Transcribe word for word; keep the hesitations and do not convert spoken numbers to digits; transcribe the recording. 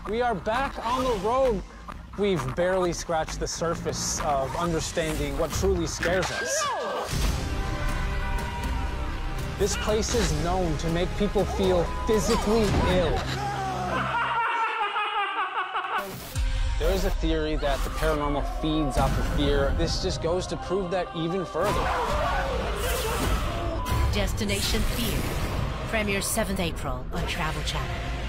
We are back on the road. We've barely scratched the surface of understanding what truly scares us. This place is known to make people feel physically ill. There is a theory that the paranormal feeds off of fear. This just goes to prove that even further. Destination Fear. Premieres seventh April on Travel Channel.